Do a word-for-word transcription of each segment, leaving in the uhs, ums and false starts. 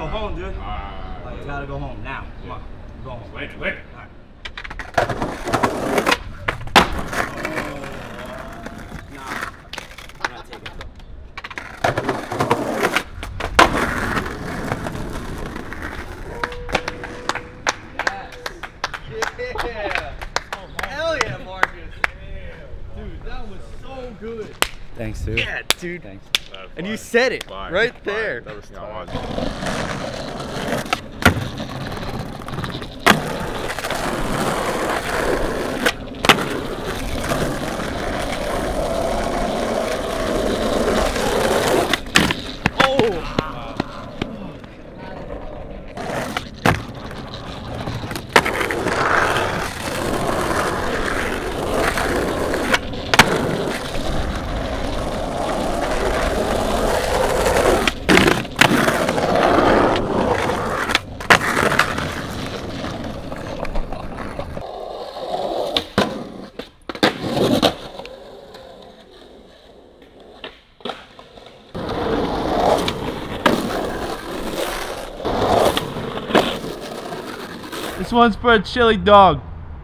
home, dude. Uh, oh, you gotta go home now. Come on. Go home. Wait, wait. All right. Yeah! Hell yeah, Markus! Dude, that was so good. Thanks, dude. Yeah, dude. Thanks. And you said it Fine. right Fine. there. That was tough. This one's for a chili dog.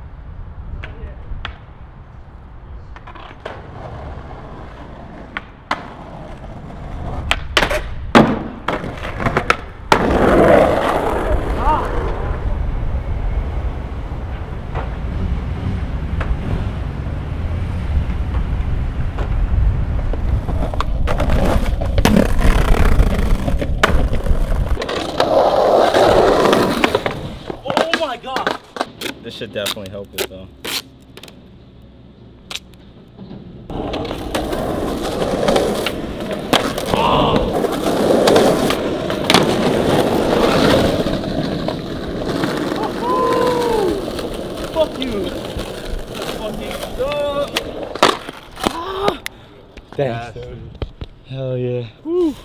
This should definitely help it though. Fuck you! Fucking dog! Ah. Thanks, dude. Hell yeah. Woo.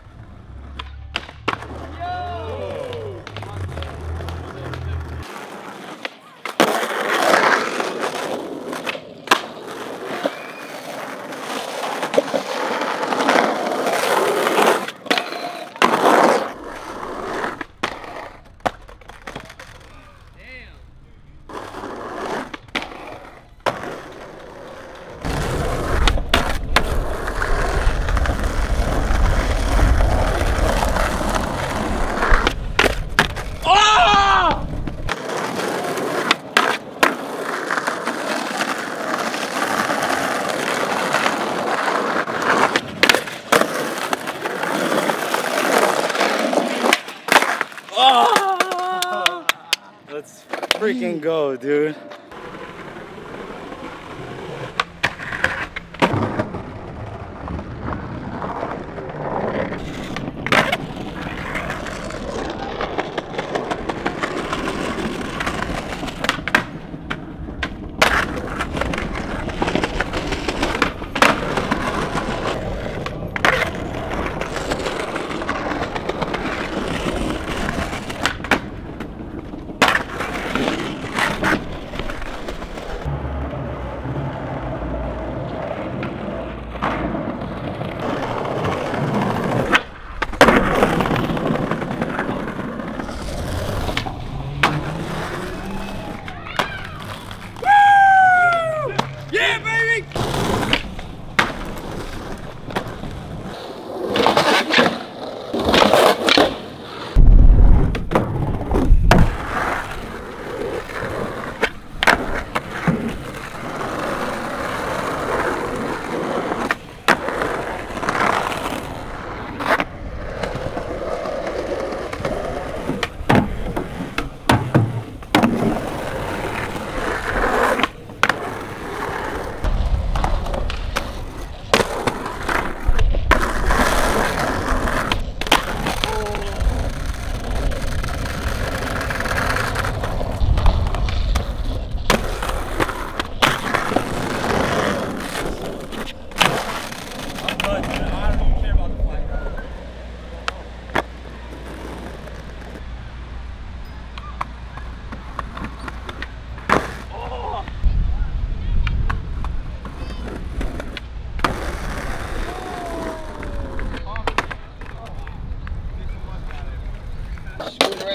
Let's freaking go, dude.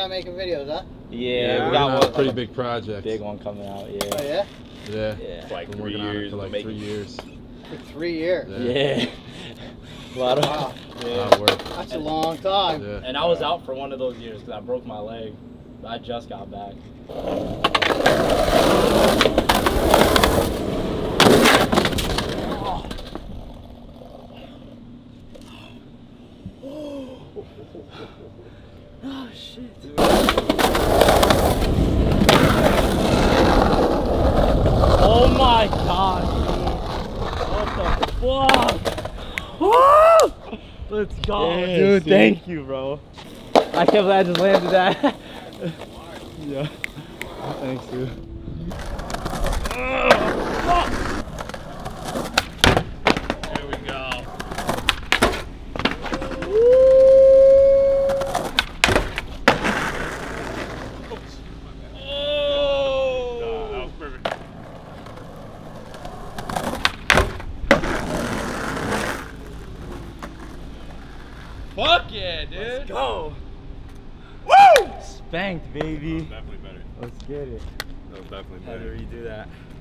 start making videos, huh? Yeah, Yeah, we we got got a one. pretty big project. Big one coming out, yeah. Oh yeah? Yeah. Yeah. Like Been three working on it years. for like making- three years. For three years. Yeah. Yeah. A lot of, Wow. yeah. Hard work. That's a long time. Yeah. And I was out for one of those years because I broke my leg. I just got back. Oh shit. Oh my god. What the fuck? Woo! Let's go, Yeah, dude. see? Thank you, bro. I can't believe I just landed that. Yeah. Thanks, dude. There we go. Oh! That was perfect. Fuck yeah, dude. Let's go. Woo! Spanked, baby. Definitely better. Let's get it. That was definitely How better. do we do that?